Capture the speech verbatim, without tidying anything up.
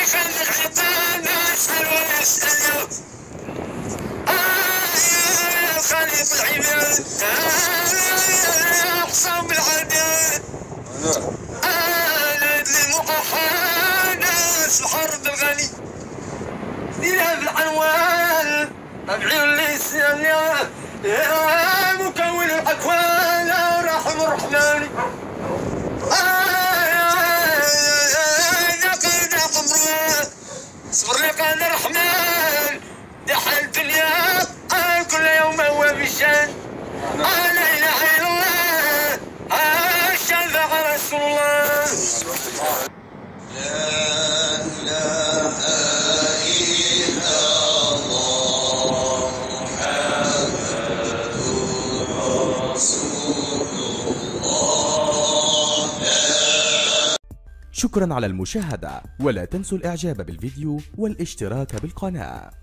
يخلي العطان اسهل ويسأل يا خليط العباد يا حصان بالعداد انا للمقحان الحرب الغني ديرها بالعنوان بعيون اللسان يا مكون الاكوان يا رحم الرحمن صبر لقاء الرحمن دحى الدنيا كل يوم هو بشان لا اله الا الله شفع رسول الله لا اله الا الله محمد رسول الله. شكرا على المشاهدة، ولا تنسوا الاعجاب بالفيديو والاشتراك بالقناة.